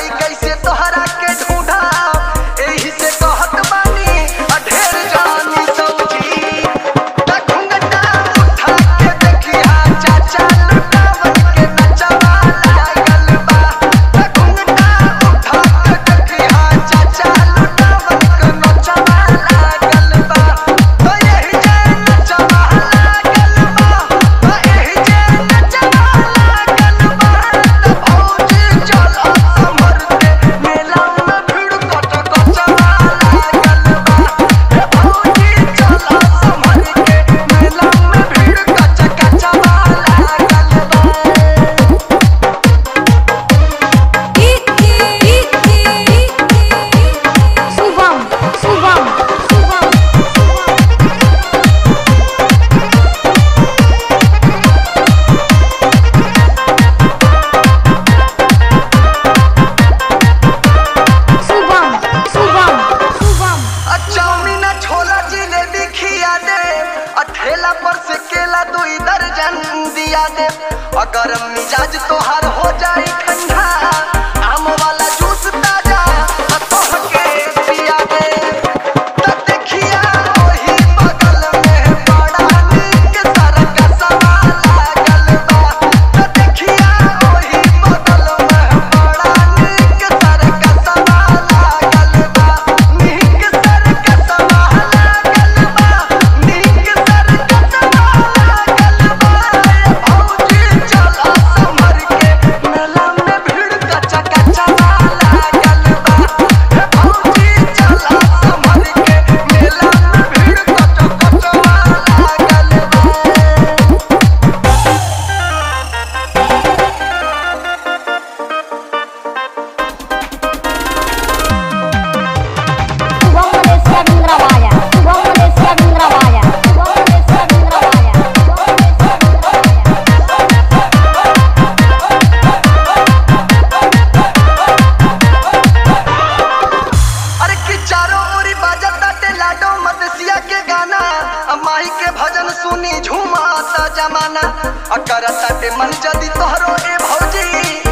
जाई कैसे तोहरा के ढूंढा एही से कहत बानी ढेर जानी सौजी घुंघटा उठा के देखिया चाचा लुटावन के नचवा लागल बा घुंघटा उठा के देखिया चाचा लुटावन के नचवा लागल बा तो यही जे नचवा लागल बा तो यही जे नचवा लागल बा तो भौजी चला समर के मेला में भीड़ कट कचवा लागल बा भौजी चला समर के मेला में भीड़ कच कचवा लागल शुभम शुभम शुभम शुभम शुभम शुभम चाउमीन छोला जिलेबी खिया दे ठेला पर से केला 2 दर्जन दिया दे अगर मिजाज तोहार हो जाए ठंडा आम वाला जूस ताजा तोहके पिया दे त देखिया ओही बगल में बड़ा नीक सरकसवा लागल बा त देखिया ओही बगल में बड़ा नीक सरकसवा लागल बा नीक सरकसवा लागल बा नीक सरकसवा लागल बा भौजी चला समर के मेला में भीड़ कच कचवा लागल बा भौजी चला समर के मेला में भीड़ कच कचवा लागल बा शुभम मलेशिया बिंद्रावाया शुभम मलेशिया बिंद्रावाया शुभम मलेशिया बिंद्रावाया अरे कि चारों ओरी बाजता लाडो मदसिया के गाना माई के भजन सुनी झूमाता जमाना करता मन जदी तोहरो ए भौजी